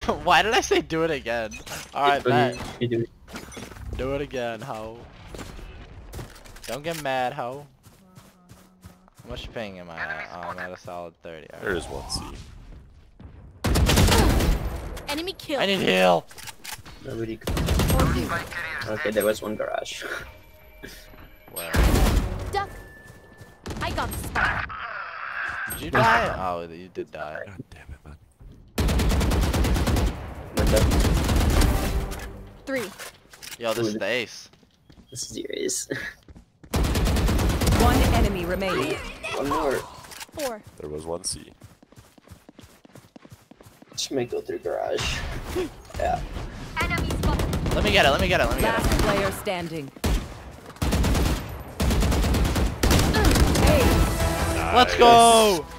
Why did I say do it again? Alright, bet. Do Do it again, ho. Don't get mad, ho. How much ping am I at? Oh, I'm at a solid 30. Right. There is one C. Enemy kill. I need heal. Nobody. Okay, there was one garage. Where? Duck. I got the spot. Did you die? Oh, you did die. God damn it, man. Window. 3. Yo, this is the ace. This is your ace. One enemy remaining. One more. 4. There was one C. Just may go through garage. Yeah. Enemy spotted. Let me get it, let me get it, let me get Last it. player standing. Let's go!